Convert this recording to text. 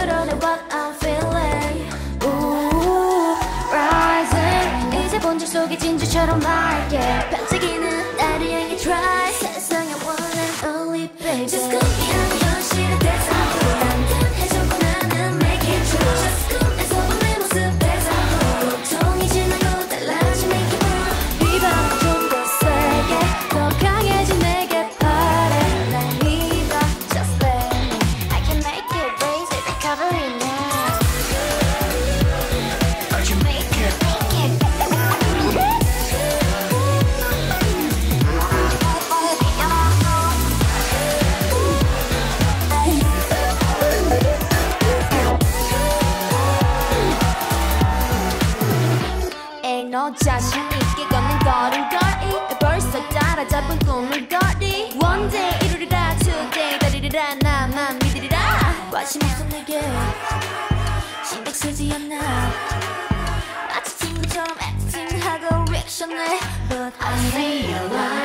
드러내 what I'm feeling. Ooh, rising. 이제 본질 속의 진주처럼 맑게 반짝이는 나를 향해 try. 세상의 one and only baby. Just call me on your shit that's all. 단단해졌고 나는 make it true. Just 꿈에서 본 내 모습에서 고통이 지나고 달라진 내 기분. 이 밤은 좀 더 세게 더 강해진 내게 바래. 날 믿어 just let me. I can make it raise it recovery now. I can make it. 에이 너 자신 있게 걷는 걸음걸이 벌써 따라잡은 꿈을 거리 One day 이루리라 today 다리리라 나만 믿으리라 관심 없어 내게 신경 쓰지 않아 마치 친구처럼 acting하고 리액션해 But I see you lying